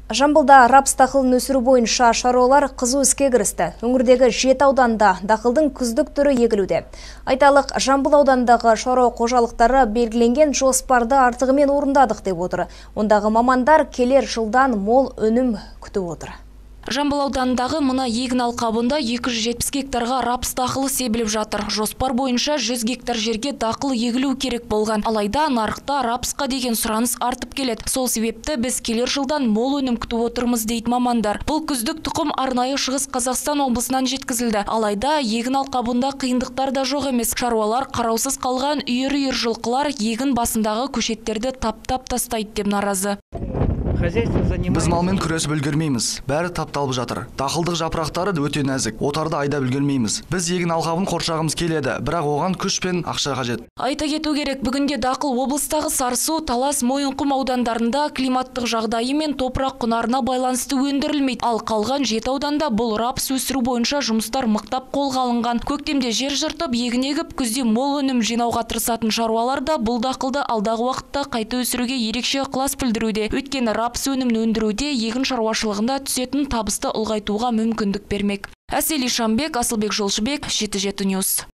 Жамбылда рапс дақылын өсіру бойынша шаруалар қызу іске кірісті. Өңірдегі 7 ауданда дақылдың күздік түрі егілуде. Айталық, Жамбыл аудандағы шаруа қожалықтары белгіленген жоспарды артығымен орындадық деп отыр. Ондағы мамандар келер жылдан мол өнім күтіп отыр. Жамбыл ауданындағы мына егін алқабында 270 гектарға рапс дақылы себіліп жатыр. Жоспар бойынша 100 гектар жерге дақыл егілу керек болған. Алайда нарықта рапсқа деген сұраныс артып келеді. Сол себепті біз келер жылдан мол өнім күтіп отырмыз дейді мамандар. Бұл күздік тұқым арнайы Шығыс Қазақстан облысынан жеткізілді. Алайда егін алқабында қиындықтар да жоқ емес. Шаруалар қараусыз қалған үйір-үйір жылқылар егін басындағы көшеттерді таптап тастайды деп наразы. Біз малмен күресіп үлгермейміз. Бәрі тапталып жатыр. Дақылдық жапырақтары өте нәзік. Отарды айдап үлгермейміз. Біз егін алқабын қоршағымыз келеді, бірақ оған күш пен ақша қажет. Айта кету керек, бүгінде дақыл облыстағы Сарысу, Талас, Мойынқұм аудандарында климаттық жағдайы мен топырақ құнарына байланысты өндірілмейді. Ал қалған 7 ауданда бұл рапс өсіру бойынша жұмыстар мықтап қолға алынған. Көктемде жер жыртып, егін егіп, күзде мол өнім жинауға тырысатын шаруалар да бұл дақылды алдағы уақытта қайта өсіруге ерекше ықылас білдіруде. Өйткені рапс өнімін өндіруде егін шаруашылығында түсетін табысты ұлғайтуға мүмкіндік бермек. Әсел Ишамбек, Асылбек Жолшыбек, 7-7 Ньюс.